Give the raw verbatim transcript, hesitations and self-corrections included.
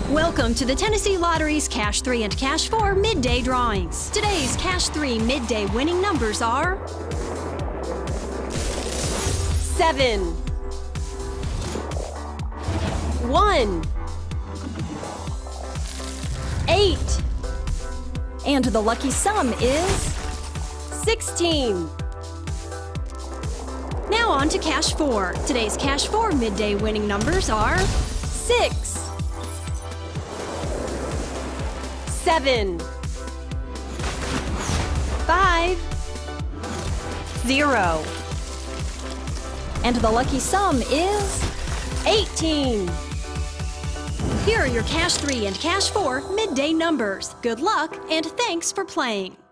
Welcome to the Tennessee Lottery's Cash three and Cash four midday drawings. Today's Cash three midday winning numbers are seven, one, eight, and the lucky sum is sixteen. Now on to Cash four. Today's Cash four midday winning numbers are six, seven, five, zero, and the lucky sum is eighteen. Here are your Cash three and Cash four midday numbers. Good luck and thanks for playing.